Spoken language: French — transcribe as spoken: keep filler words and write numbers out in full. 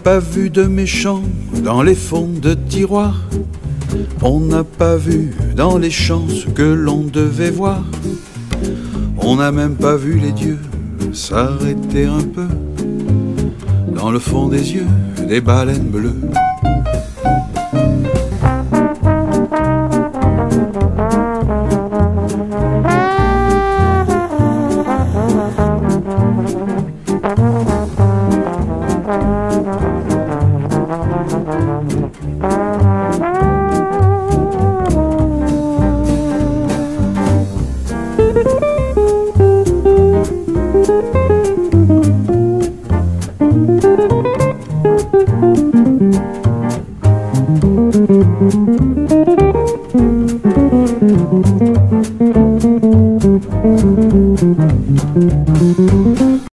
pas vu de méchants dans les fonds de tiroirs. On n'a pas vu dans les champs ce que l'on devait voir. On n'a même pas vu les dieux s'arrêter un peu dans le fond des yeux des baleines bleues. Thank you.